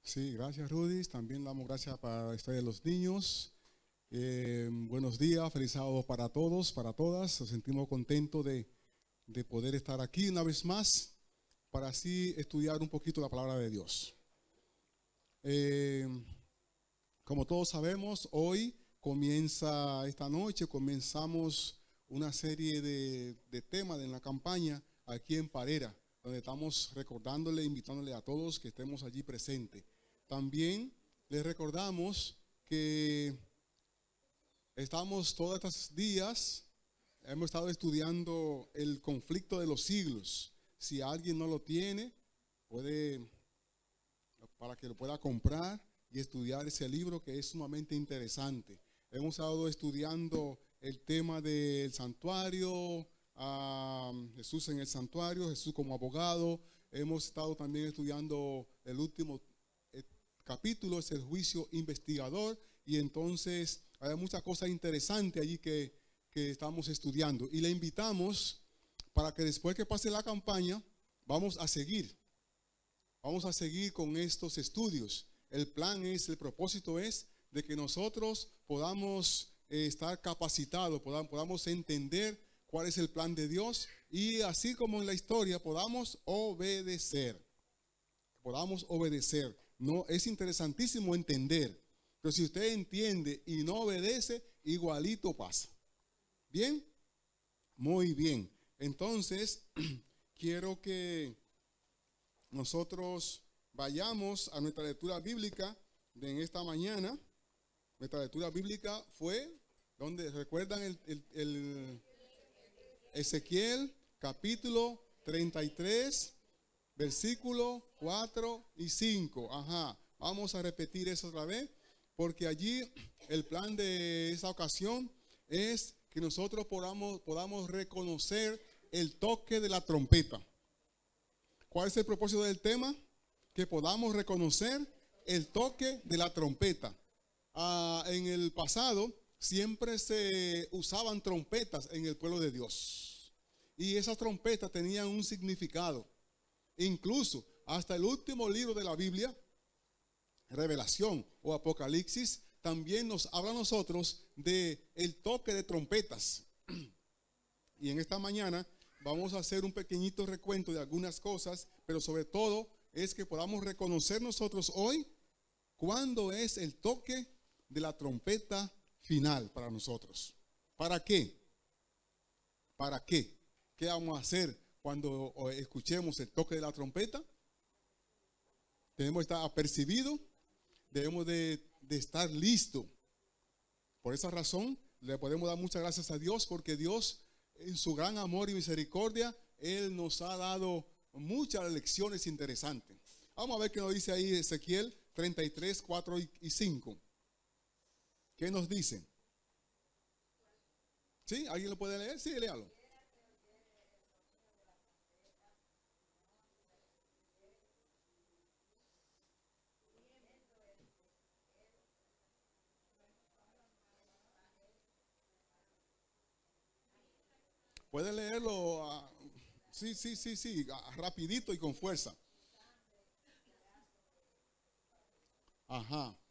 Sí, gracias Rudy. También damos gracias para la historia de los niños. Buenos días, feliz sábado para todos, para todas. Nos sentimos contentos de poder estar aquí una vez más para así estudiar un poquito la palabra de Dios. Como todos sabemos, hoy esta noche comenzamos una serie de temas en la campaña aquí en Parera, donde estamos recordándole, invitándole a todos que estemos allí presentes. También les recordamos que estamos todos estos días, hemos estado estudiando el conflicto de los siglos. Si alguien no lo tiene, para que lo pueda comprar y estudiar ese libro que es sumamente interesante. Hemos estado estudiando el tema del santuario, Jesús en el santuario, Jesús como abogado. Hemos estado también estudiando el último capítulo, es el juicio investigador, y entonces hay muchas cosas interesantes allí que estamos estudiando. Y le invitamos para que después que pase la campaña, vamos a seguir con estos estudios. El propósito es de que nosotros podamos estar capacitados, podamos entender cuál es el plan de Dios y así como en la historia podamos obedecer. No, es interesantísimo entender, pero si usted entiende y no obedece, igualito pasa. ¿Bien? Muy bien. Entonces, quiero que nosotros vayamos a nuestra lectura bíblica de en esta mañana. Nuestra lectura bíblica fue, donde recuerdan el Ezequiel capítulo 33, versículos 4 y 5. Ajá, vamos a repetir eso otra vez, porque allí el plan de esa ocasión es que nosotros podamos reconocer el toque de la trompeta. ¿Cuál es el propósito del tema? Que podamos reconocer el toque de la trompeta. En el pasado siempre se usaban trompetas en el pueblo de Dios. Y esas trompetas tenían un significado. Incluso hasta el último libro de la Biblia, Revelación o Apocalipsis, también nos habla a nosotros de el toque de trompetas. Y en esta mañana vamos a hacer un pequeñito recuento de algunas cosas, pero sobre todo es que podamos reconocer nosotros hoy cuándo es el toque de la trompeta final para nosotros. ¿Para qué? ¿Para qué? ¿Qué vamos a hacer cuando escuchemos el toque de la trompeta? Tenemos que estar apercibidos, debemos de estar listos. Por esa razón, le podemos dar muchas gracias a Dios, porque Dios, en su gran amor y misericordia, Él nos ha dado muchas lecciones interesantes. Vamos a ver qué nos dice ahí Ezequiel 33, 4 y 5. ¿Qué nos dice? ¿Sí? ¿Alguien lo puede leer? Sí, léalo. Puede leerlo, sí, rapidito y con fuerza. Ajá.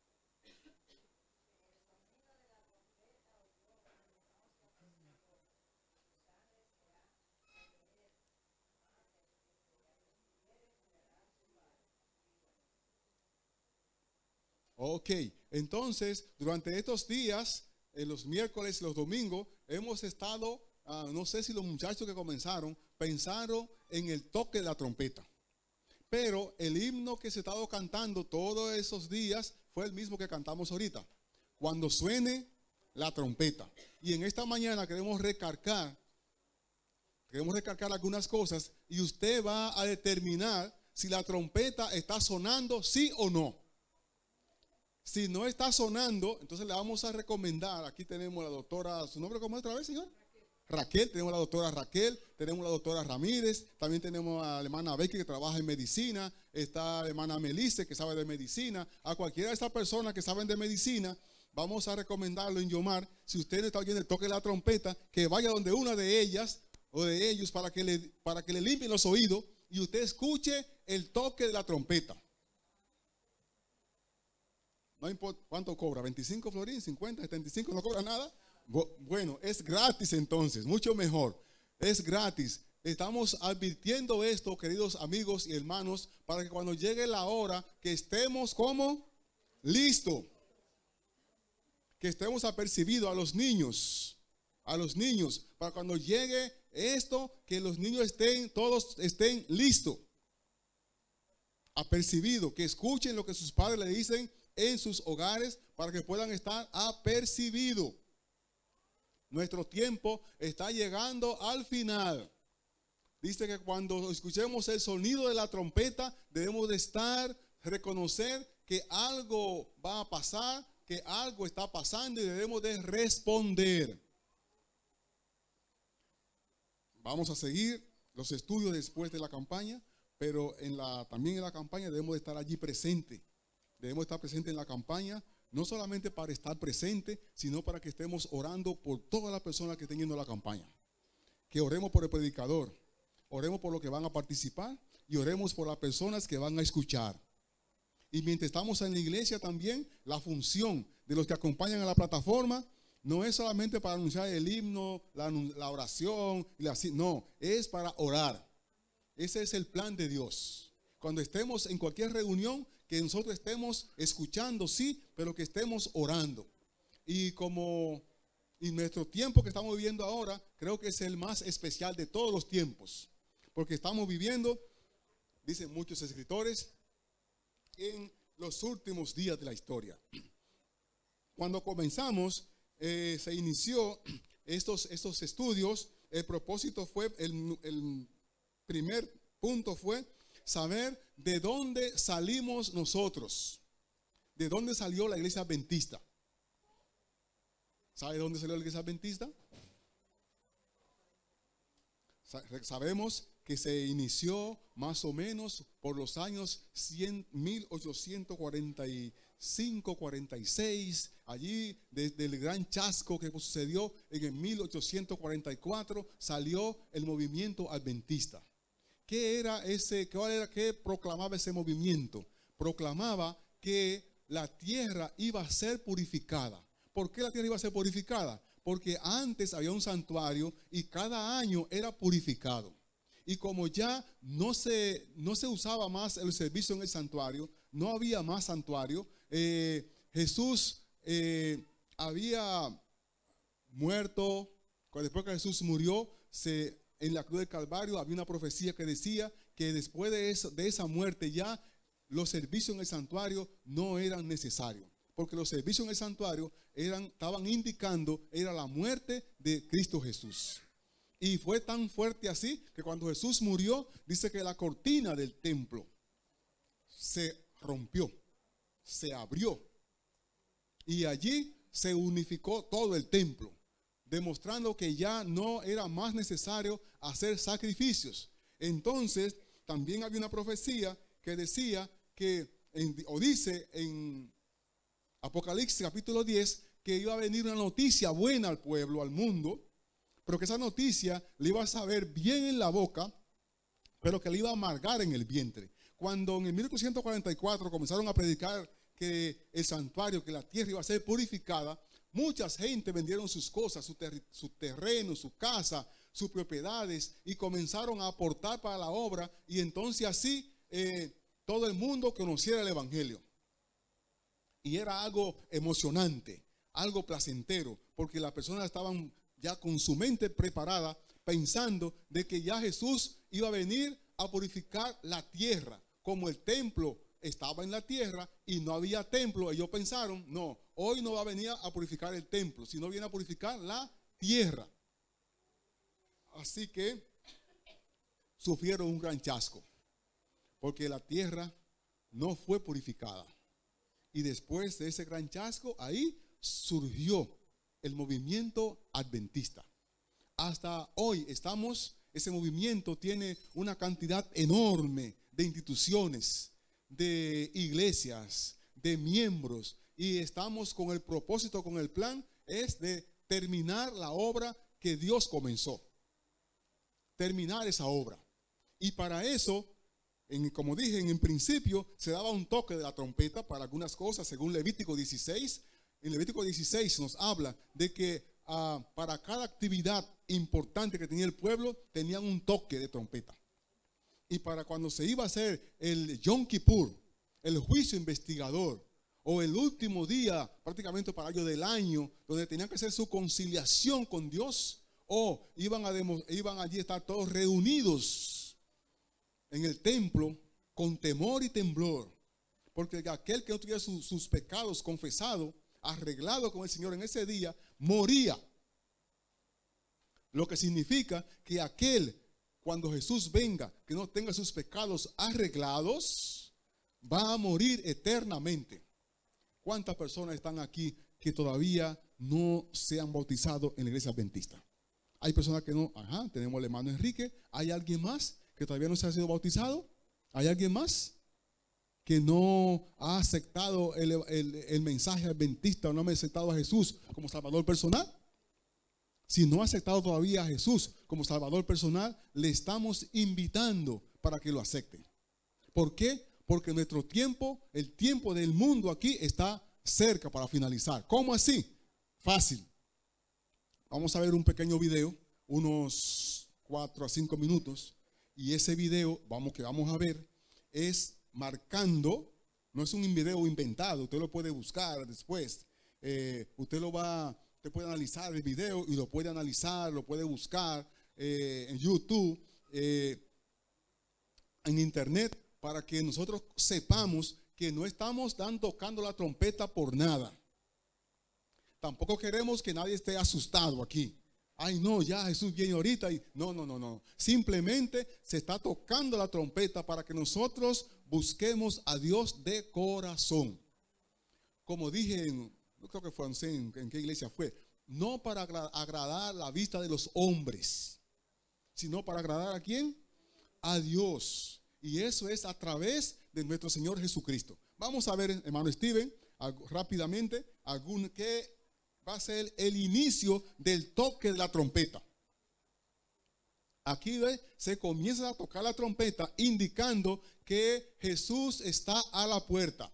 Ok, entonces durante estos días, los miércoles y los domingos, hemos estado, no sé si los muchachos que comenzaron, pensaron en el toque de la trompeta. Pero el himno que se ha estado cantando todos esos días fue el mismo que cantamos ahorita. Cuando suene la trompeta. Y en esta mañana queremos recargar algunas cosas y usted va a determinar si la trompeta está sonando sí o no. Si no está sonando, entonces le vamos a recomendar. Aquí tenemos a la doctora, ¿su nombre cómo es otra vez, señor? Raquel, tenemos a la doctora Raquel, tenemos a la doctora Ramírez, también tenemos a la hermana Becky que trabaja en medicina, está la hermana Melisse que sabe de medicina. A cualquiera de estas personas que saben de medicina, vamos a recomendarlo en Yomar, si usted no está oyendo el toque de la trompeta, que vaya donde una de ellas o de ellos para que le limpien los oídos y usted escuche el toque de la trompeta. No importa cuánto cobra, 25 florines, 50, 75, no cobra nada. Bueno, es gratis entonces, mucho mejor. Es gratis. Estamos advirtiendo esto, queridos amigos y hermanos, para que cuando llegue la hora que estemos como listos. Que estemos apercibidos a los niños, para cuando llegue esto, que los niños todos estén listos, apercibidos, que escuchen lo que sus padres le dicen en sus hogares, para que puedan estar apercibidos. Nuestro tiempo está llegando al final. Dice que cuando escuchemos el sonido de la trompeta, debemos de reconocer que algo va a pasar, que algo está pasando y debemos de responder. Vamos a seguir los estudios después de la campaña, pero también en la campaña debemos de estar allí presentes. Debemos estar presentes en la campaña, no solamente para estar presentes, sino para que estemos orando por todas las personas que estén yendo a la campaña. Que oremos por el predicador, oremos por los que van a participar y oremos por las personas que van a escuchar. Y mientras estamos en la iglesia también, la función de los que acompañan a la plataforma no es solamente para anunciar el himno, la oración, no, es para orar. Ese es el plan de Dios. Cuando estemos en cualquier reunión, que nosotros estemos escuchando, sí, pero que estemos orando. Y nuestro tiempo que estamos viviendo ahora, creo que es el más especial de todos los tiempos. Porque estamos viviendo, dicen muchos escritores, en los últimos días de la historia. Cuando comenzamos, se inició estos estudios, el propósito fue, el primer punto fue saber de dónde salimos nosotros, de dónde salió la iglesia adventista. ¿Sabe de dónde salió la iglesia adventista? Sabemos que se inició más o menos por los años 1845, 46, allí desde el gran chasco que sucedió en el 1844, salió el movimiento adventista. ¿Qué proclamaba ese movimiento? Proclamaba que la tierra iba a ser purificada. ¿Por qué la tierra iba a ser purificada? Porque antes había un santuario y cada año era purificado. Y como ya no se usaba más el servicio en el santuario, no había más santuario, Jesús había muerto. Después que Jesús murió, en la cruz del Calvario había una profecía que decía que después de esa muerte ya los servicios en el santuario no eran necesarios. Porque los servicios en el santuario estaban indicando era la muerte de Cristo Jesús. Y fue tan fuerte así que cuando Jesús murió, dice que la cortina del templo se rompió, se abrió. Y allí se unificó todo el templo, demostrando que ya no era más necesario hacer sacrificios. Entonces, también había una profecía que decía dice en Apocalipsis capítulo 10, que iba a venir una noticia buena al pueblo, al mundo, pero que esa noticia le iba a saber bien en la boca, pero que le iba a amargar en el vientre. Cuando en el 1844 comenzaron a predicar que el santuario, que la tierra iba a ser purificada, muchas gente vendieron sus cosas, su terreno, su casa, sus propiedades, y comenzaron a aportar para la obra, y entonces así todo el mundo conociera el evangelio. Y era algo emocionante, algo placentero, porque las personas estaban ya con su mente preparada, pensando de que ya Jesús iba a venir a purificar la tierra. Como el templo estaba en la tierra y no había templo, ellos pensaron, no, hoy no va a venir a purificar el templo, sino viene a purificar la tierra. Así que sufrieron un gran chasco, porque la tierra no fue purificada. Y después de ese gran chasco, ahí surgió el movimiento adventista. Hasta hoy ese movimiento tiene una cantidad enorme de instituciones, de iglesias, de miembros, y estamos con el propósito, con el plan, es de terminar la obra que Dios comenzó. Terminar esa obra. Y para eso Como dije, en principio se daba un toque de la trompeta para algunas cosas, según Levítico 16. En Levítico 16 nos habla de que para cada actividad importante que tenía el pueblo, tenían un toque de trompeta. Y para cuando se iba a hacer el Yom Kippur, el juicio investigador, o el último día prácticamente para ellos del año, donde tenían que hacer su conciliación con Dios, o iban allí a estar todos reunidos en el templo con temor y temblor, porque aquel que no tuviera sus pecados confesados, arreglados con el Señor en ese día, moría. Lo que significa que aquel, cuando Jesús venga, que no tenga sus pecados arreglados, va a morir eternamente. ¿Cuántas personas están aquí que todavía no se han bautizado en la iglesia adventista? Hay personas que no. Tenemos al hermano Enrique. ¿Hay alguien más que todavía no se ha sido bautizado? ¿Hay alguien más que no ha aceptado el mensaje adventista o no ha aceptado a Jesús como Salvador personal? Si no ha aceptado todavía a Jesús como Salvador personal, le estamos invitando para que lo acepten. ¿Por qué? Porque nuestro tiempo, el tiempo del mundo aquí está cerca para finalizar. ¿Cómo así? Fácil. Vamos a ver un pequeño video, unos 4 a 5 minutos. Y ese video que vamos a ver es marcando, no es un video inventado, usted lo puede buscar después. Usted puede analizar el video y lo puede analizar, lo puede buscar en YouTube, en internet, para que nosotros sepamos que no estamos tocando la trompeta por nada. Tampoco queremos que nadie esté asustado aquí. Ay, no, ya Jesús viene ahorita. No. Simplemente se está tocando la trompeta para que nosotros busquemos a Dios de corazón. Como dije, no creo que fue, no sé en qué iglesia fue, no para agradar la vista de los hombres, sino para agradar ¿a quién? A Dios. Y eso es a través de nuestro Señor Jesucristo. Vamos a ver, hermano Steven, rápidamente, qué va a ser el inicio del toque de la trompeta. Aquí se comienza a tocar la trompeta indicando que Jesús está a la puerta.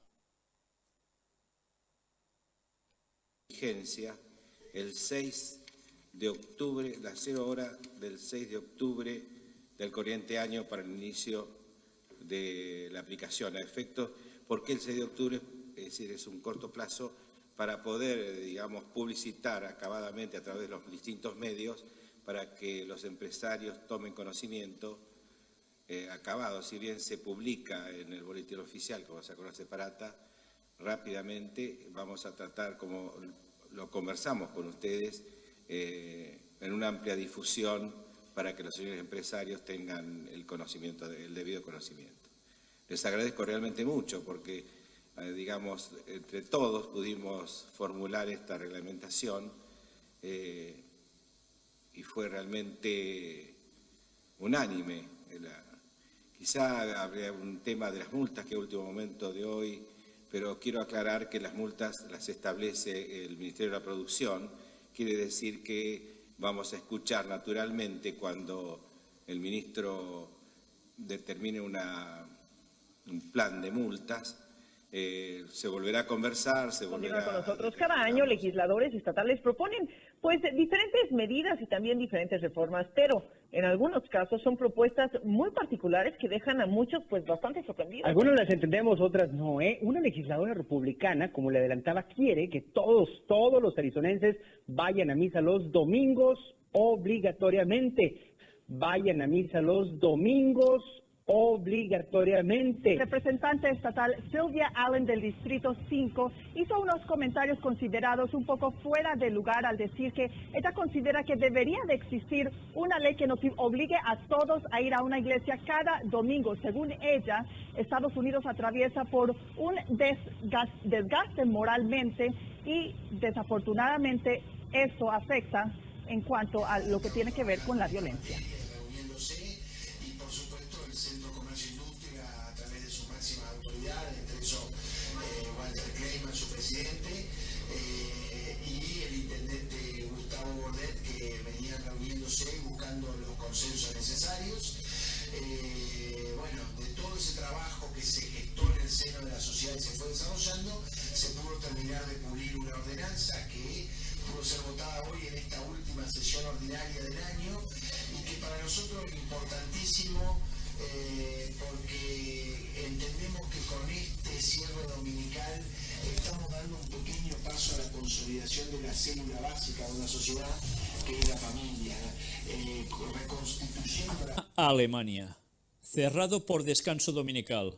Vigencia el 6 de octubre, la 0 hora del 6 de octubre del corriente año para el inicio de la aplicación a efectos. ¿Por qué el 6 de octubre? Es decir, es un corto plazo para poder, digamos, publicitar acabadamente a través de los distintos medios para que los empresarios tomen conocimiento acabado. Si bien se publica en el boletín oficial, como se conoce Parata, rápidamente vamos a tratar, como lo conversamos con ustedes, en una amplia difusión para que los señores empresarios tengan el conocimiento, el debido conocimiento. Les agradezco realmente mucho porque, digamos, entre todos pudimos formular esta reglamentación y fue realmente unánime. Quizá habría un tema de las multas que a último momento de hoy, pero quiero aclarar que las multas las establece el Ministerio de la Producción. Quiere decir que vamos a escuchar naturalmente cuando el ministro determine un plan de multas. Se volverá a conversar, se volverá con nosotros. Cada año legisladores estatales proponen pues diferentes medidas y también diferentes reformas, pero en algunos casos son propuestas muy particulares que dejan a muchos pues bastante sorprendidos. Algunos las entendemos, otras no, ¿eh? Una legisladora republicana, como le adelantaba, quiere que todos los arizonenses vayan a misa los domingos obligatoriamente. Vayan a misa los domingos obligatoriamente. Representante estatal Sylvia Allen del Distrito 5 hizo unos comentarios considerados un poco fuera de lugar al decir que ella considera que debería de existir una ley que nos obligue a todos a ir a una iglesia cada domingo. Según ella, Estados Unidos atraviesa por un desgaste moralmente y desafortunadamente eso afecta en cuanto a lo que tiene que ver con la violencia. Buscando los consensos necesarios. Bueno, de todo ese sociedad se fue desarrollando, se pudo terminar de pulir una ordenanza que pudo ser votada hoy en esta última sesión ordinaria del año y que para nosotros es importantísimo porque entendemos que con este cierre dominical estamos dando un pequeño paso a la consolidación de la célula básica de una sociedad que es la familia, reconstituyendo la... Alemania, cerrado por descanso dominical.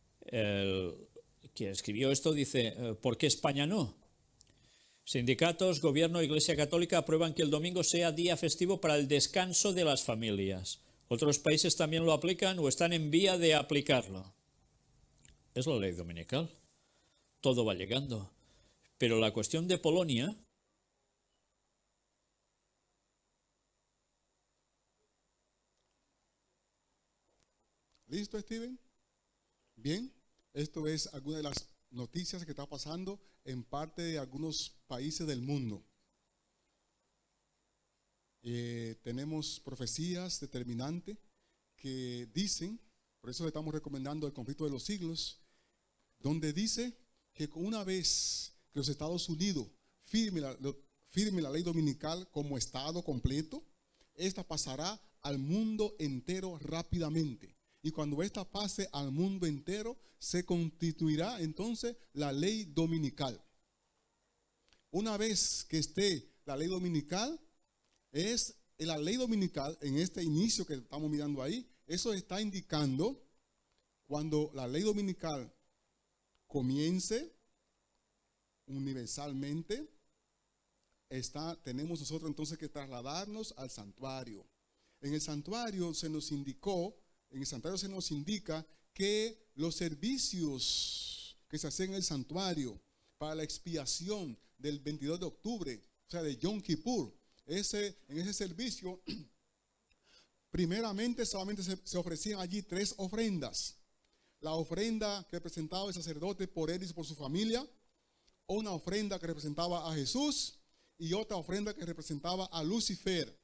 Quien escribió esto dice, ¿por qué España no? Sindicatos, gobierno, Iglesia Católica aprueban que el domingo sea día festivo para el descanso de las familias. Otros países también lo aplican o están en vía de aplicarlo. Es la ley dominical. Todo va llegando. Pero la cuestión de Polonia... ¿Listo, Steven? Bien, esto es alguna de las noticias que está pasando en parte de algunos países del mundo. Tenemos profecías determinantes que dicen, por eso le estamos recomendando el conflicto de los siglos, donde dice que una vez que los Estados Unidos firme la ley dominical como Estado completo, esta pasará al mundo entero rápidamente. Y cuando esta pase al mundo entero, se constituirá entonces la ley dominical. Una vez que esté la ley dominical, es la ley dominical en este inicio que estamos mirando ahí, eso está indicando cuando la ley dominical comience universalmente, tenemos nosotros entonces que trasladarnos al santuario. En el santuario se nos indicó, en el santuario se nos indica que los servicios que se hacen en el santuario para la expiación del 22 de octubre, o sea, de Yom Kippur, en ese servicio, primeramente solamente se ofrecían allí 3 ofrendas. La ofrenda que representaba el sacerdote por él y por su familia, una ofrenda que representaba a Jesús y otra ofrenda que representaba a Lucifer.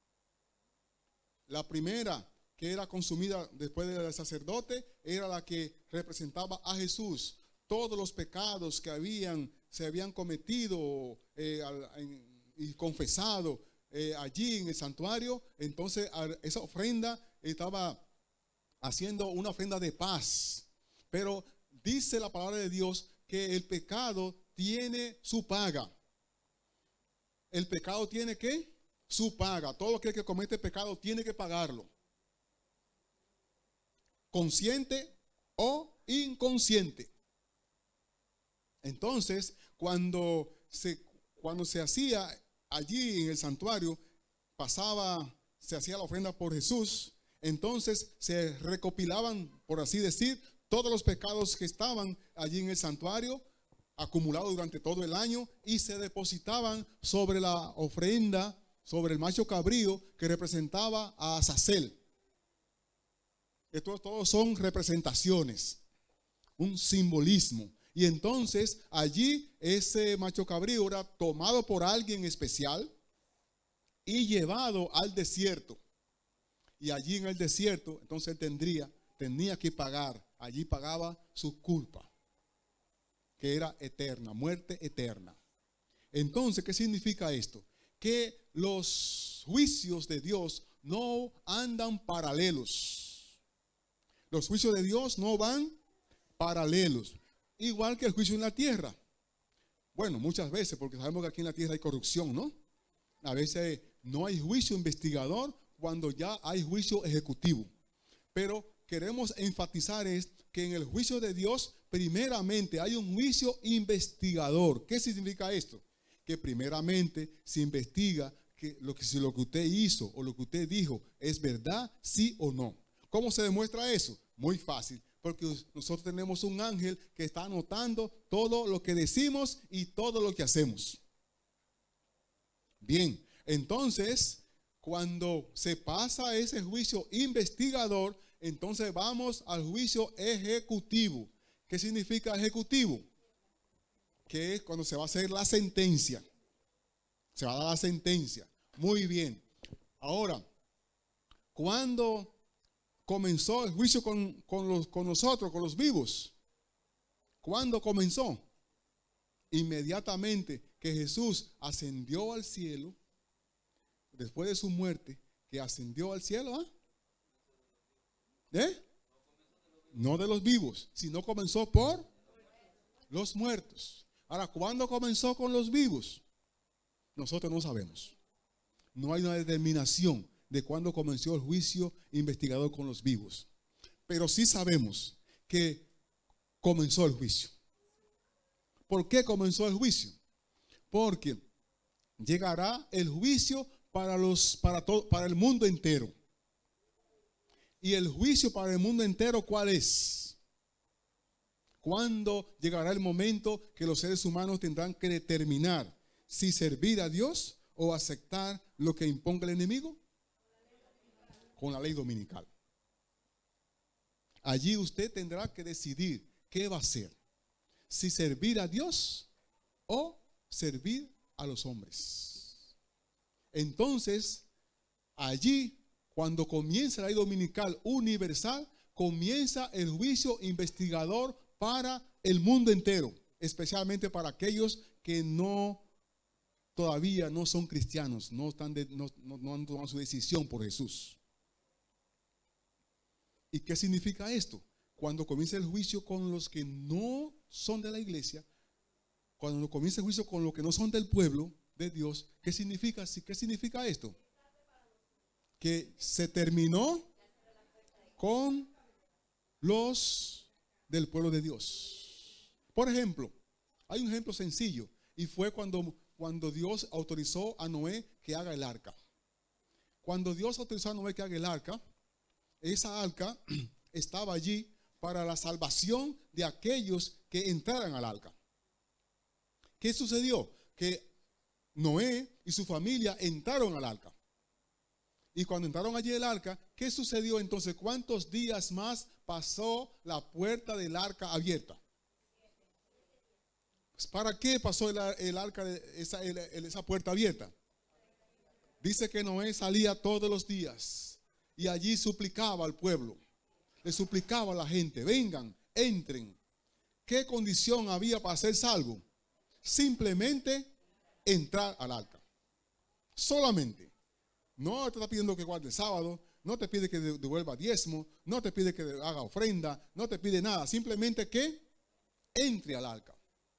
La primera, que era consumida después del sacerdote, era la que representaba a Jesús. Todos los pecados que se habían cometido y confesado allí en el santuario, entonces esa ofrenda estaba haciendo una ofrenda de paz. Pero dice la palabra de Dios que el pecado tiene su paga. El pecado tiene ¿qué? Su paga. Todo aquel que comete pecado tiene que pagarlo. Consciente o inconsciente. Entonces, cuando se hacía allí en el santuario, se hacía la ofrenda por Jesús, entonces se recopilaban, por así decir, todos los pecados que estaban allí en el santuario, acumulados durante todo el año, y se depositaban sobre la ofrenda, sobre el macho cabrío que representaba a Azazel. Estos todos son representaciones, un simbolismo. Y entonces allí ese macho cabrío era tomado por alguien especial y llevado al desierto. Y allí en el desierto, entonces tenía que pagar. Allí pagaba su culpa, que era eterna, muerte eterna. Entonces, ¿qué significa esto? Que los juicios de Dios no andan paralelos. Los juicios de Dios no van paralelos. Igual que el juicio en la tierra. Bueno, muchas veces, porque sabemos que aquí en la tierra hay corrupción, ¿no? A veces no hay juicio investigador cuando ya hay juicio ejecutivo. Pero queremos enfatizar es que en el juicio de Dios, primeramente hay un juicio investigador. ¿Qué significa esto? Que primeramente se investiga si lo que usted hizo o lo que usted dijo es verdad, sí o no. ¿Cómo se demuestra eso? Muy fácil. Porque nosotros tenemos un ángel que está anotando todo lo que decimos y todo lo que hacemos. Bien, entonces, cuando se pasa ese juicio investigador, entonces vamos al juicio ejecutivo. ¿Qué significa ejecutivo? Que es cuando se va a hacer la sentencia. Se va a dar la sentencia. Muy bien. Ahora, cuando comenzó el juicio con nosotros, con los vivos, ¿Cuándo comenzó? Inmediatamente que Jesús ascendió al cielo, después de su muerte, que ascendió al cielo, ¿ah? No de los vivos, sino comenzó por los muertos. Ahora, ¿cuándo comenzó con los vivos? Nosotros no sabemos. No hay una determinación de cuándo comenzó el juicio investigador con los vivos. Pero sí sabemos que comenzó el juicio. ¿Por qué comenzó el juicio? Porque llegará el juicio para el mundo entero. ¿Y el juicio para el mundo entero cuál es? ¿Cuándo llegará el momento que los seres humanos tendrán que determinar si servir a Dios o aceptar lo que imponga el enemigo? Con la ley dominical. Allí usted tendrá que decidir qué va a hacer. Si servir a Dios o servir a los hombres. Entonces, allí, cuando comienza la ley dominical universal, comienza el juicio investigador para el mundo entero, especialmente para aquellos que todavía no son cristianos, no han tomado su decisión por Jesús. ¿Y qué significa esto? Cuando comienza el juicio con los que no son de la iglesia, cuando comienza el juicio con los que no son del pueblo de Dios, ¿qué significa esto? Que se terminó con los del pueblo de Dios. Por ejemplo, hay un ejemplo sencillo, y fue cuando Dios autorizó a Noé que haga el arca. Cuando Dios autorizó a Noé que haga el arca, esa arca estaba allí para la salvación de aquellos que entraran al arca. ¿Qué sucedió? Que Noé y su familia entraron al arca. Y cuando entraron allí el arca, ¿qué sucedió entonces? ¿Cuántos días más pasó la puerta del arca abierta? Pues, ¿para qué pasó el arca, esa puerta abierta? Dice que Noé salía todos los días y allí suplicaba al pueblo, le suplicaba a la gente, vengan, entren. ¿Qué condición había para ser salvo? Simplemente entrar al arca. Solamente. No te está pidiendo que guarde el sábado, no te pide que devuelva diezmo, no te pide que haga ofrenda, no te pide nada, simplemente que entre al arca.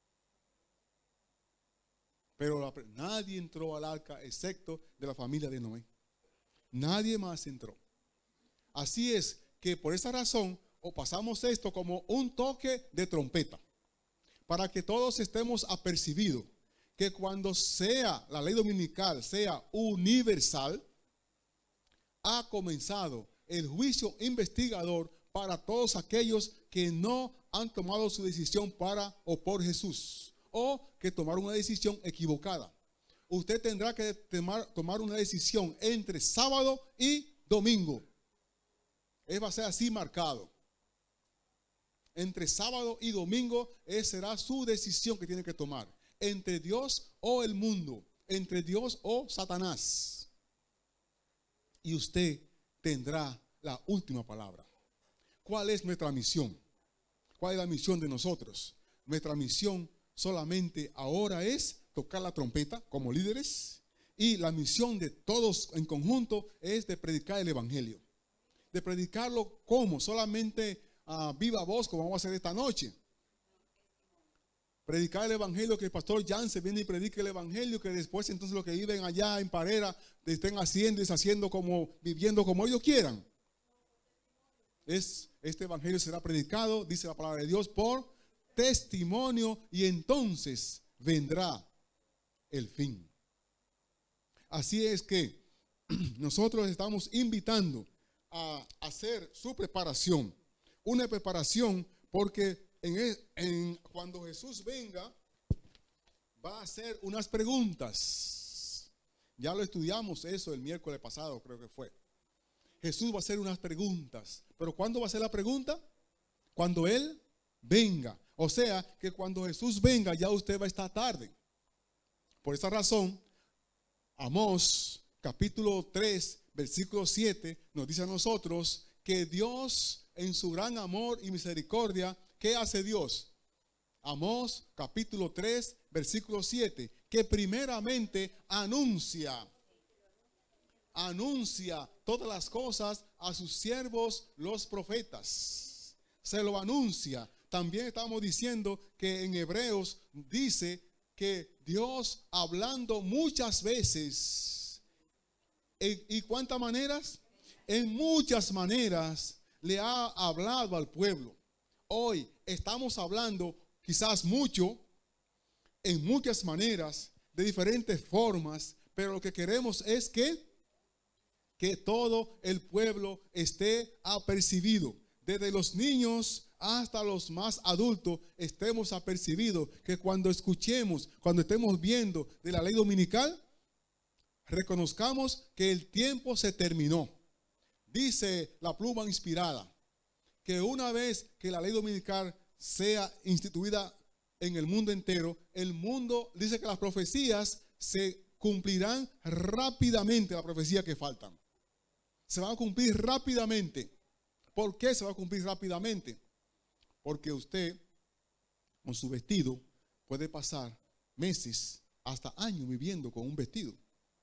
Pero nadie entró al arca excepto de la familia de Noé. Nadie más entró. Así es que por esa razón pasamos esto como un toque de trompeta, para que todos estemos apercibidos que cuando sea la ley dominical, sea universal, ha comenzado el juicio investigador para todos aquellos que no han tomado su decisión para o por Jesús, o que tomaron una decisión equivocada. Usted tendrá que tomar una decisión entre sábado y domingo. Va a ser así marcado. Entre sábado y domingo, esa será su decisión que tiene que tomar. Entre Dios o el mundo, entre Dios o Satanás. Y usted tendrá la última palabra. ¿Cuál es nuestra misión? ¿Cuál es la misión de nosotros? Nuestra misión solamente ahora es tocar la trompeta como líderes, y la misión de todos en conjunto es de predicar el evangelio. De predicarlo como solamente a viva voz, como vamos a hacer esta noche. Predicar el evangelio, que el pastor Jan se viene y predique el evangelio, que después entonces los que viven allá en Parera estén haciendo y deshaciendo, viviendo como ellos quieran. Este evangelio será predicado, dice la palabra de Dios, por testimonio, y entonces vendrá el fin. Así es que nosotros estamos invitando a hacer su preparación, una preparación, porque cuando Jesús venga va a hacer unas preguntas. Ya lo estudiamos eso el miércoles pasado, creo que fue. Jesús va a hacer unas preguntas, pero ¿cuándo va a hacer la pregunta? Cuando Él venga. O sea que cuando Jesús venga ya usted va a estar tarde. Por esa razón, Amós capítulo 3 versículo 7 nos dice a nosotros que Dios, en su gran amor y misericordia, ¿qué hace Dios? Amós capítulo 3, versículo 7, que primeramente anuncia todas las cosas a sus siervos los profetas. Se lo anuncia. También estamos diciendo que en Hebreos dice que Dios hablando muchas veces. ¿Y cuántas maneras? En muchas maneras le ha hablado al pueblo. Hoy estamos hablando quizás mucho, en muchas maneras, de diferentes formas, pero lo que queremos es que todo el pueblo esté apercibido. Desde los niños hasta los más adultos estemos apercibidos, que cuando escuchemos, cuando estemos viendo de la ley dominical, reconozcamos que el tiempo se terminó. Dice la pluma inspirada que una vez que la ley dominical sea instituida en el mundo entero, el mundo dice que las profecías se cumplirán rápidamente, las profecías que faltan. Se van a cumplir rápidamente. ¿Por qué se va a cumplir rápidamente? Porque usted con su vestido puede pasar meses, hasta años viviendo con un vestido.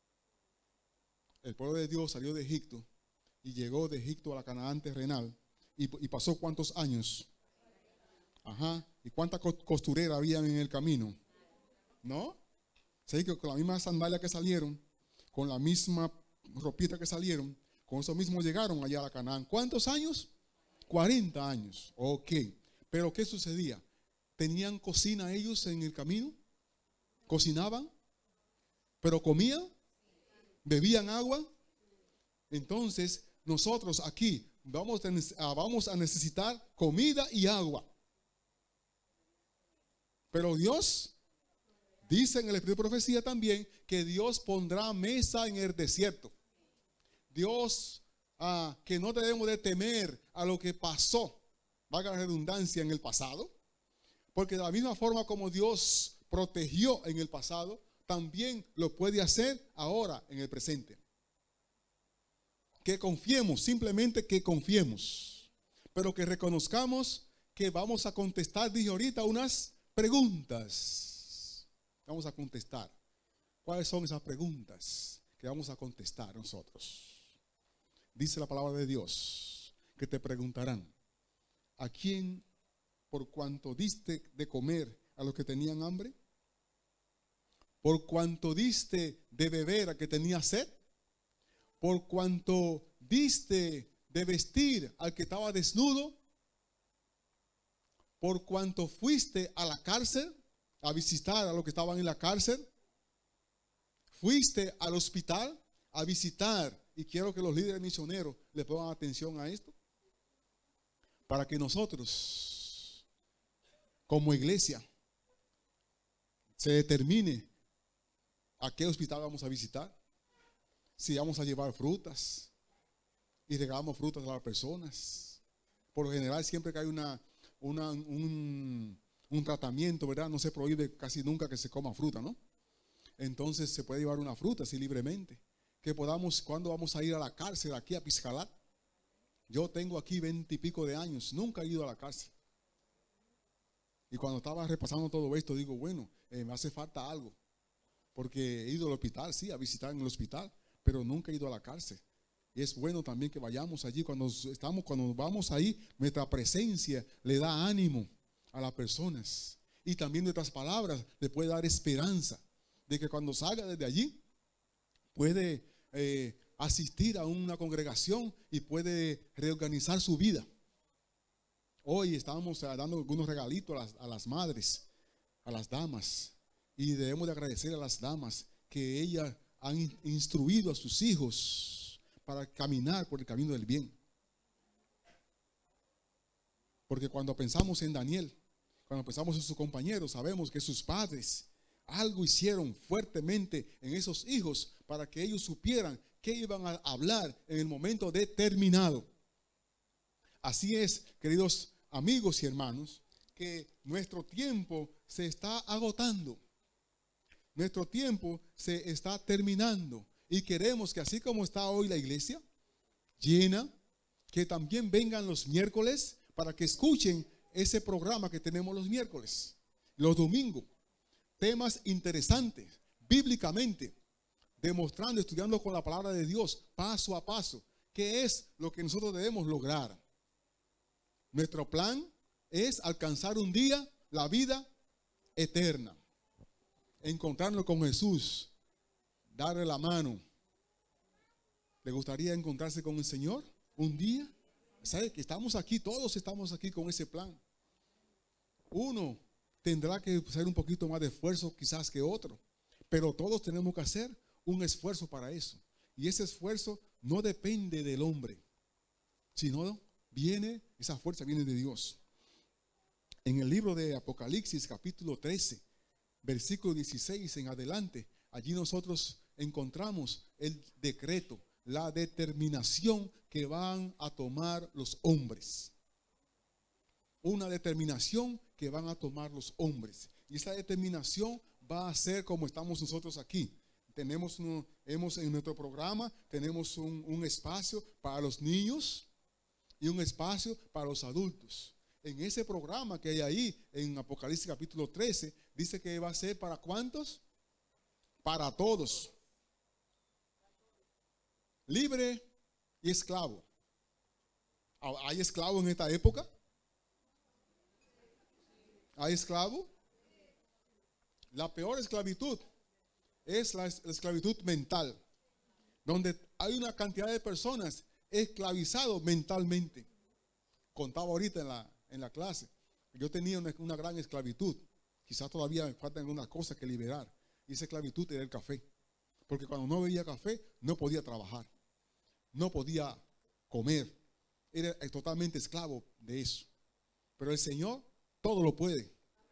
El pueblo de Dios salió de Egipto y llegó de Egipto a la Canaán terrenal y pasó ¿cuántos años? Ajá. ¿Y cuántas costureras habían en el camino? ¿No? ¿Sí? Que con la misma sandalia que salieron, con la misma ropita que salieron, con eso mismo llegaron allá a la Canaán. ¿Cuántos años? 40 años. Ok. Pero ¿qué sucedía? ¿Tenían cocina ellos en el camino? ¿Cocinaban? ¿Pero comían? ¿Bebían agua? Entonces nosotros aquí vamos a necesitar comida y agua. Pero Dios dice en el Espíritu de Profecía también que Dios pondrá mesa en el desierto. Dios, que no debemos de temer a lo que pasó, valga la redundancia, en el pasado, porque de la misma forma como Dios protegió en el pasado, también lo puede hacer ahora en el presente. Que confiemos, simplemente que confiemos, pero que reconozcamos que vamos a contestar, dije ahorita, unas preguntas. Vamos a contestar. ¿Cuáles son esas preguntas que vamos a contestar nosotros? Dice la palabra de Dios que te preguntarán: ¿a quién por cuanto diste de comer a los que tenían hambre? ¿Por cuanto diste de beber a que tenía sed? ¿Por cuanto diste de vestir al que estaba desnudo? ¿Por cuanto fuiste a la cárcel a visitar a los que estaban en la cárcel? ¿Fuiste al hospital a visitar? Y quiero que los líderes misioneros le pongan atención a esto, para que nosotros, como iglesia, se determine a qué hospital vamos a visitar. Si vamos a llevar frutas y regalamos frutas a las personas. Por lo general, siempre que hay un tratamiento, ¿verdad? No se prohíbe casi nunca que se coma fruta, ¿no? Entonces se puede llevar una fruta así libremente. Que podamos, ¿cuándo vamos a ir a la cárcel aquí a Piscalat? Yo tengo aquí 20 y pico de años, nunca he ido a la cárcel. Y cuando estaba repasando todo esto, digo, bueno, me hace falta algo. Porque he ido al hospital, sí, a visitar en el hospital, pero nunca he ido a la cárcel. Y es bueno también que vayamos allí. Cuando vamos ahí, nuestra presencia le da ánimo a las personas. Y también nuestras palabras le puede dar esperanza de que cuando salga desde allí, puede asistir a una congregación y puede reorganizar su vida. Hoy estamos dando algunos regalitos a las madres, a las damas. Y debemos de agradecer a las damas que ellas han instruido a sus hijos para caminar por el camino del bien. Porque cuando pensamos en Daniel, cuando pensamos en sus compañeros, sabemos que sus padres algo hicieron fuertemente en esos hijos para que ellos supieran qué iban a hablar en el momento determinado. Así es, queridos amigos y hermanos, que nuestro tiempo se está agotando. Nuestro tiempo se está terminando y queremos que así como está hoy la iglesia llena, que también vengan los miércoles para que escuchen ese programa que tenemos los miércoles. los domingos, temas interesantes, bíblicamente, demostrando, estudiando con la palabra de Dios, paso a paso, qué es lo que nosotros debemos lograr. Nuestro plan es alcanzar un día la vida eterna, encontrarnos con Jesús, darle la mano. ¿Le gustaría encontrarse con el Señor un día? ¿Sabe que estamos aquí, todos estamos aquí con ese plan? Uno tendrá que hacer un poquito más de esfuerzo quizás que otro, pero todos tenemos que hacer un esfuerzo para eso. Y ese esfuerzo no depende del hombre, sino esa fuerza viene de Dios. En el libro de Apocalipsis, capítulo 13, versículo 16 en adelante, allí nosotros encontramos el decreto, la determinación que van a tomar los hombres. Una determinación que van a tomar los hombres. Y esa determinación va a ser como estamos nosotros aquí. En nuestro programa tenemos un espacio para los niños y un espacio para los adultos. En ese programa que hay ahí, en Apocalipsis capítulo 13, dice que va a ser ¿para cuántos? Para todos. Libre y esclavo. ¿Hay esclavo en esta época? ¿Hay esclavo? La peor esclavitud es la esclavitud mental, donde hay una cantidad de personas esclavizados mentalmente. Contaba ahorita en la clase, yo tenía una gran esclavitud. Quizás todavía me faltan algunas cosas que liberar. Y esa esclavitud era el café. Porque cuando no bebía café, no podía trabajar, no podía comer. Era totalmente esclavo de eso. Pero el Señor todo lo puede.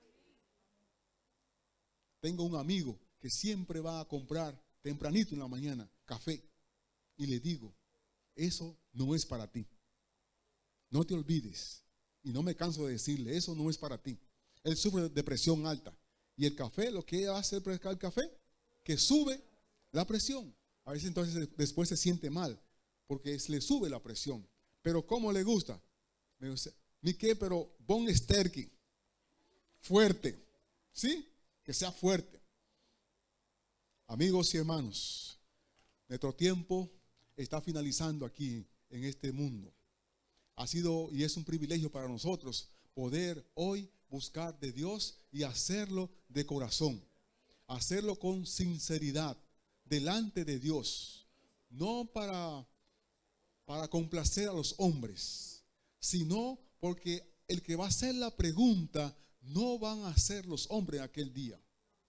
Tengo un amigo que siempre va a comprar tempranito en la mañana café. Y le digo, eso no es para ti. No te olvides. Y no me canso de decirle, eso no es para ti. Él sufre de presión alta. Y el café, lo que hace el café, que sube la presión. A veces entonces después se siente mal, porque le sube la presión. Pero ¿cómo le gusta? Me dice, ¿ni qué? Pero bon sterky, fuerte. ¿Sí? Que sea fuerte. Amigos y hermanos, nuestro tiempo está finalizando aquí en este mundo. Ha sido y es un privilegio para nosotros poder hoy buscar de Dios y hacerlo de corazón. Hacerlo con sinceridad delante de Dios. No para complacer a los hombres, sino porque el que va a hacer la pregunta no van a ser los hombres aquel día.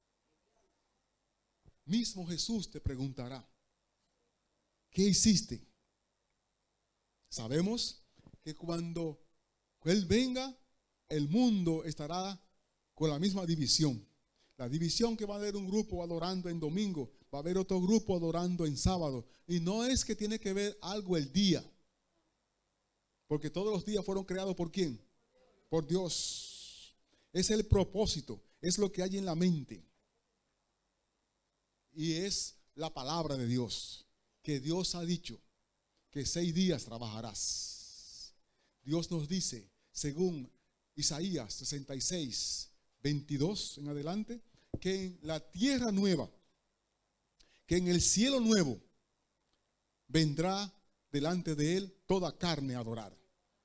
Mismo Jesús te preguntará, ¿qué hiciste? Sabemos que cuando Él venga, el mundo estará con la misma división. La división que va a haber un grupo adorando en domingo, va a haber otro grupo adorando en sábado. Y no es que tiene que ver algo el día. Porque todos los días fueron creados ¿por quién? Por Dios. Es el propósito, es lo que hay en la mente. Y es la palabra de Dios, que Dios ha dicho que 6 días trabajarás. Dios nos dice, según Isaías 66, 22 en adelante, que en la tierra nueva, que en el cielo nuevo, vendrá delante de Él toda carne a adorar.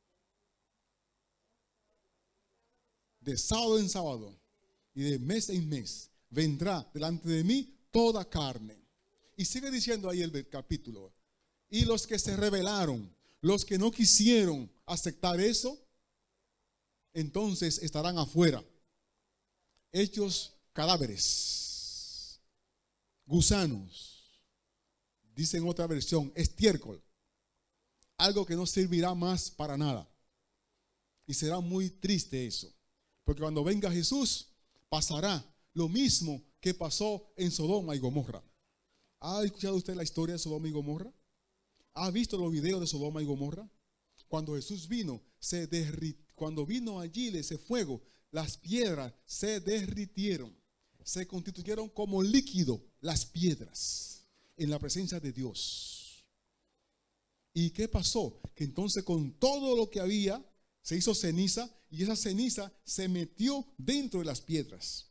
De sábado en sábado y de mes en mes, vendrá delante de mí toda carne. Y sigue diciendo ahí el capítulo. Y los que se rebelaron, los que no quisieron aceptar eso, entonces estarán afuera, hechos cadáveres, gusanos, dice en otra versión, estiércol, algo que no servirá más para nada. Y será muy triste eso, porque cuando venga Jesús pasará lo mismo que pasó en Sodoma y Gomorra. ¿Ha escuchado usted la historia de Sodoma y Gomorra? ¿Ha visto los videos de Sodoma y Gomorra? Cuando Jesús vino, cuando vino allí ese fuego, las piedras se derritieron, se constituyeron como líquido las piedras en la presencia de Dios. ¿Y qué pasó? Que entonces con todo lo que había se hizo ceniza y esa ceniza se metió dentro de las piedras.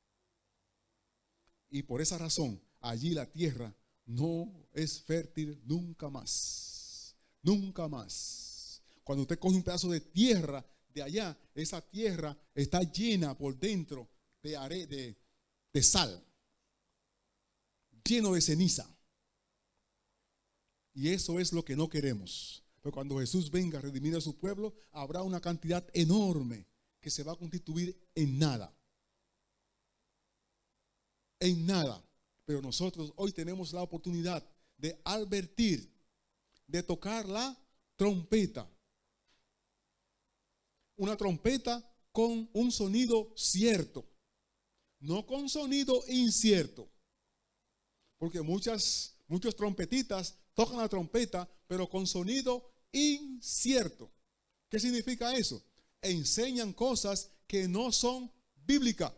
Y por esa razón, allí la tierra no es fértil nunca más. Nunca más. Cuando usted coge un pedazo de tierra de allá, esa tierra está llena por dentro de sal, lleno de ceniza. Y eso es lo que no queremos. Pero cuando Jesús venga a redimir a su pueblo, habrá una cantidad enorme que se va a constituir en nada. En nada. Pero nosotros hoy tenemos la oportunidad de advertir, de tocar la trompeta. Una trompeta con un sonido cierto, no con sonido incierto. Porque muchos trompetitas tocan la trompeta, pero con sonido incierto. ¿Qué significa eso? Enseñan cosas que no son bíblicas.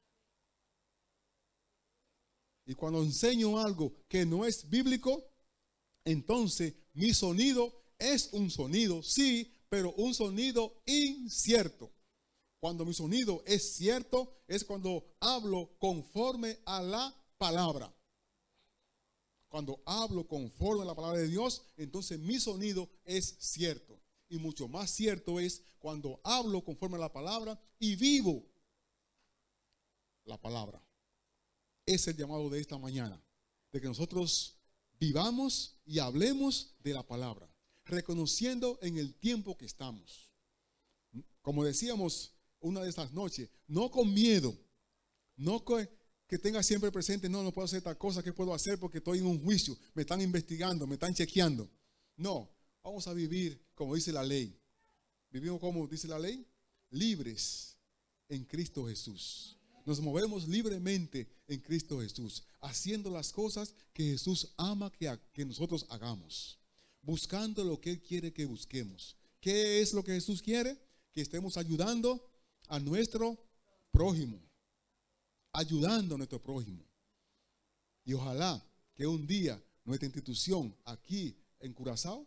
Y cuando enseño algo que no es bíblico, entonces mi sonido es un sonido, sí, pero un sonido incierto. Cuando mi sonido es cierto, es cuando hablo conforme a la palabra. Cuando hablo conforme a la palabra de Dios, entonces mi sonido es cierto. Y mucho más cierto es cuando hablo conforme a la palabra y vivo la palabra. Es el llamado de esta mañana, de que nosotros vivamos y hablemos de la palabra, reconociendo en el tiempo que estamos. Como decíamos una de estas noches, no con miedo, no que tenga siempre presente, no puedo hacer tal cosa, ¿qué puedo hacer? Porque estoy en un juicio, me están investigando, me están chequeando. No, vamos a vivir como dice la ley. Vivimos como dice la ley, libres en Cristo Jesús. Nos movemos libremente en Cristo Jesús, haciendo las cosas que Jesús ama que nosotros hagamos, buscando lo que Él quiere que busquemos. ¿Qué es lo que Jesús quiere? Que estemos ayudando a nuestro prójimo, ayudando a nuestro prójimo. Y ojalá que un día nuestra institución aquí en Curazao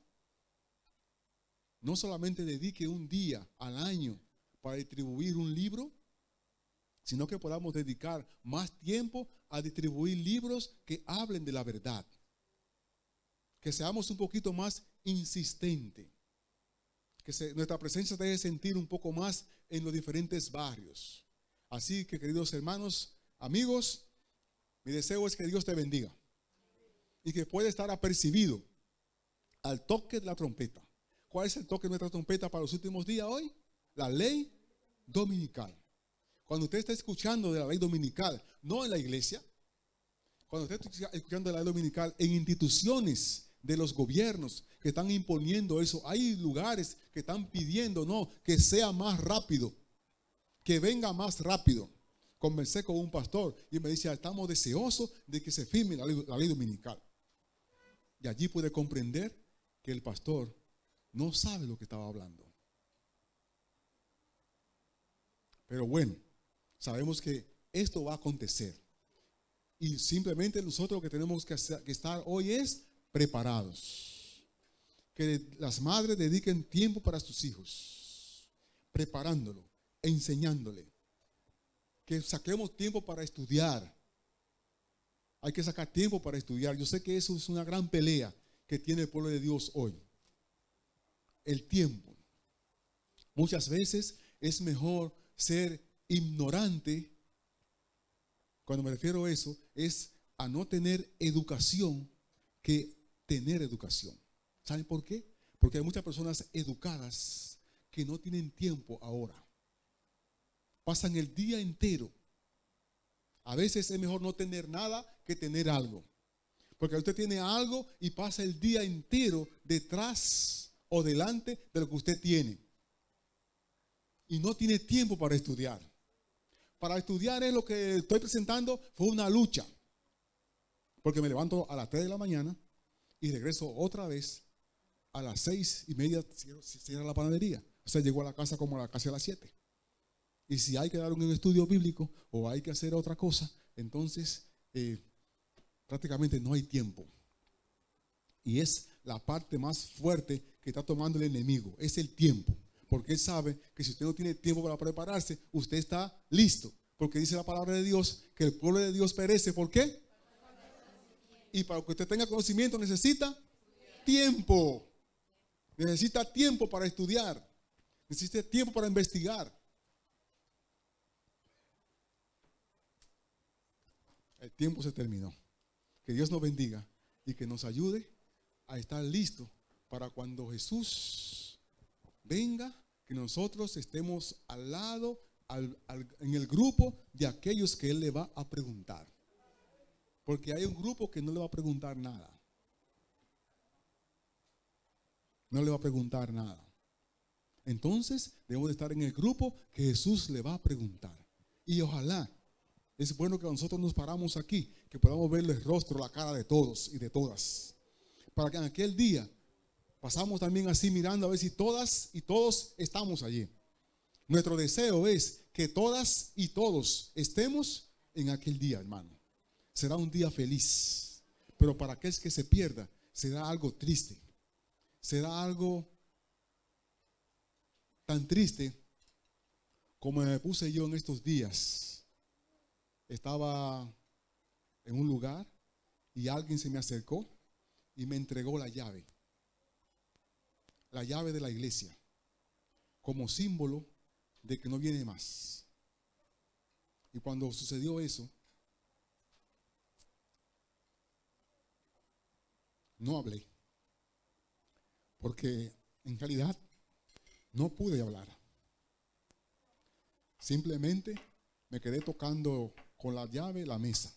no solamente dedique un día al año para distribuir un libro, sino que podamos dedicar más tiempo a distribuir libros que hablen de la verdad. Que seamos un poquito más insistentes. Que nuestra presencia debe sentir un poco más en los diferentes barrios. Así que, queridos hermanos, amigos, mi deseo es que Dios te bendiga. Y que pueda estar apercibido al toque de la trompeta. ¿Cuál es el toque de nuestra trompeta para los últimos días hoy? La ley dominical. Cuando usted está escuchando de la ley dominical, no en la iglesia, cuando usted está escuchando de la ley dominical en instituciones de los gobiernos que están imponiendo eso, hay lugares que están pidiendo, no, que sea más rápido, que venga más rápido. Conversé con un pastor y me dice, estamos deseosos de que se firme la ley dominical. Y allí pude comprender que el pastor no sabe lo que estaba hablando. Pero bueno, sabemos que esto va a acontecer. Y simplemente nosotros lo que tenemos que estar hoy es preparados. Que las madres dediquen tiempo para sus hijos, preparándolo, enseñándole. Que saquemos tiempo para estudiar. Hay que sacar tiempo para estudiar. Yo sé que eso es una gran pelea que tiene el pueblo de Dios hoy. El tiempo. Muchas veces es mejor ser ignorante. Cuando me refiero a eso, es a no tener educación que tener educación. ¿Saben por qué? Porque hay muchas personas educadas que no tienen tiempo ahora. Pasan el día entero. A veces es mejor no tener nada que tener algo. Porque usted tiene algo y pasa el día entero detrás o delante de lo que usted tiene. Y no tiene tiempo para estudiar. Para estudiar es lo que estoy presentando, fue una lucha. Porque me levanto a las 3 de la mañana y regreso otra vez a las 6:30, cierra la panadería. O sea, llego a la casa como casi a las 7. Y si hay que dar un estudio bíblico o hay que hacer otra cosa, entonces prácticamente no hay tiempo. Y es la parte más fuerte que está tomando el enemigo, es el tiempo. porque Él sabe que si usted no tiene tiempo para prepararse, usted está listo. Porque dice la palabra de Dios que el pueblo de Dios perece. ¿Por qué? Y para que usted tenga conocimiento necesita tiempo. Necesita tiempo para estudiar. Necesita tiempo para investigar. El tiempo se terminó. Que Dios nos bendiga y que nos ayude a estar listos para cuando Jesús venga, que nosotros estemos al lado, en el grupo de aquellos que Él le va a preguntar. Porque hay un grupo que no le va a preguntar nada. No le va a preguntar nada. Entonces debemos de estar en el grupo que Jesús le va a preguntar. Y ojalá, es bueno que nosotros nos paramos aquí, que podamos verle el rostro, la cara de todos y de todas. Para que en aquel día pasamos también así mirando a ver si todas y todos estamos allí. Nuestro deseo es que todas y todos estemos en aquel día, hermano. Será un día feliz, pero para aquel que se pierda, será algo triste. Será algo tan triste como me puse yo en estos días. Estaba en un lugar y alguien se me acercó y me entregó la llave de la iglesia, como símbolo de que no viene más. Y cuando sucedió eso, no hablé, porque en realidad no pude hablar. Simplemente me quedé tocando con la llave la mesa.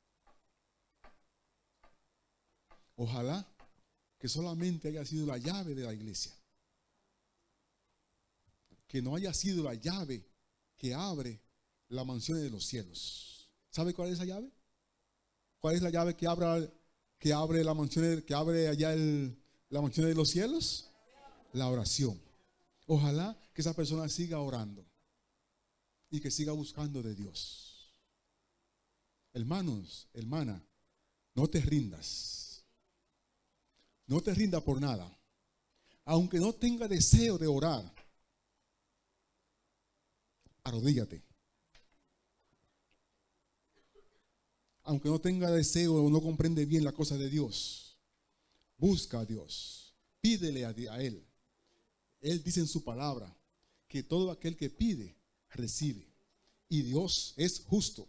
Ojalá que solamente haya sido la llave de la iglesia, que no haya sido la llave que abre la mansión de los cielos. ¿Sabe cuál es esa llave? ¿Cuál es la llave que abre la mansión, que abre allá la mansión de los cielos? La oración. Ojalá que esa persona siga orando y que siga buscando de Dios. Hermanos, hermana, no te rindas. No te rindas por nada. Aunque no tenga deseo de orar, arrodíllate. Aunque no tenga deseo o no comprende bien la cosa de Dios, busca a Dios. Pídele a Él. Él dice en su palabra que todo aquel que pide, recibe. Y Dios es justo.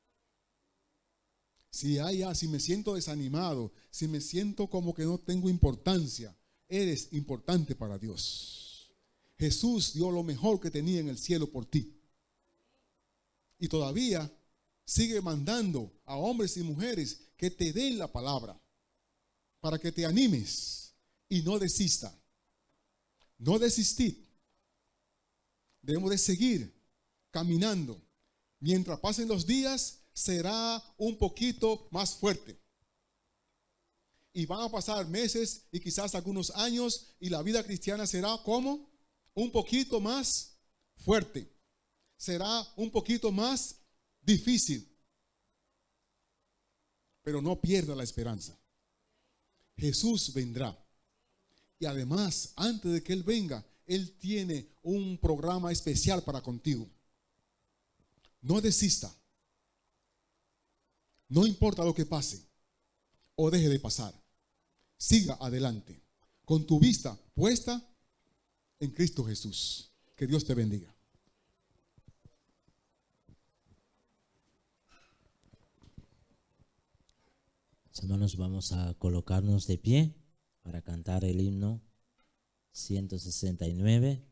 Si me siento desanimado, si me siento como que no tengo importancia, eres importante para Dios. Jesús dio lo mejor que tenía en el cielo por ti. Y todavía sigue mandando a hombres y mujeres que te den la palabra para que te animes y no desista. No desistir. Debemos de seguir caminando. Mientras pasen los días, será un poquito más fuerte. Y van a pasar meses y quizás algunos años y la vida cristiana será como un poquito más fuerte. Será un poquito más difícil. Pero no pierda la esperanza. Jesús vendrá. Y además, antes de que Él venga, Él tiene un programa especial para contigo. No desista. No importa lo que pase o deje de pasar. Siga adelante con tu vista puesta en Cristo Jesús. Que Dios te bendiga. Hermanos, vamos a colocarnos de pie para cantar el himno 169.